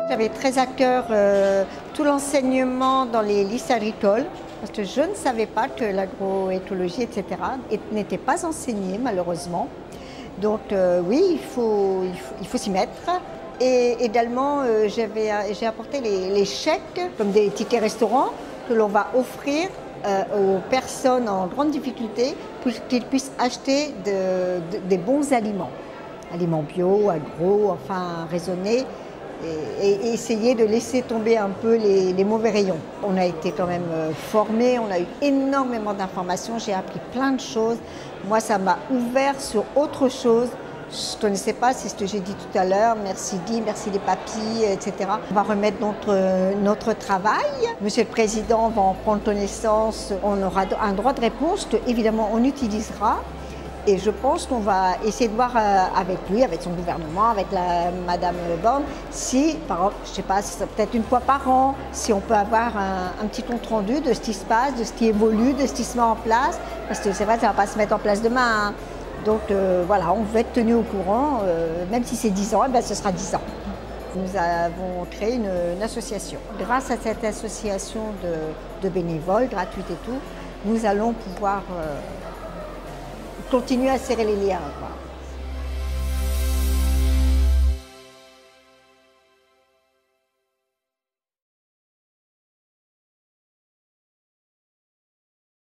J'avais très à cœur tout l'enseignement dans les lycées agricoles, parce que je ne savais pas que l'agroécologie, etc., n'était pas enseignée malheureusement. Donc oui, il faut s'y mettre. Et également, j'ai apporté les chèques, comme des tickets restaurants, que l'on va offrir aux personnes en grande difficulté pour qu'ils puissent acheter des bons aliments. Aliments bio, agro, enfin raisonnés. Et essayer de laisser tomber un peu les mauvais rayons. On a été quand même formés, on a eu énormément d'informations, j'ai appris plein de choses. Moi, ça m'a ouvert sur autre chose. Je ne connaissais pas, c'est ce que j'ai dit tout à l'heure, merci Guy, merci les papilles, etc. On va remettre notre travail. Monsieur le Président va en prendre connaissance, on aura un droit de réponse que évidemment on utilisera. Et je pense qu'on va essayer de voir avec lui, avec son gouvernement, avec Madame Borne, si, par exemple, je ne sais pas, peut-être une fois par an, si on peut avoir un petit compte rendu de ce qui se passe, de ce qui évolue, de ce qui se met en place, parce que c'est vrai que ça ne va pas se mettre en place demain. Hein. Donc voilà, on veut être tenu au courant, même si c'est 10 ans, eh bien, ce sera 10 ans. Nous avons créé une association. Grâce à cette association de bénévoles, gratuite et tout, nous allons pouvoir continuer à serrer les liens, quoi.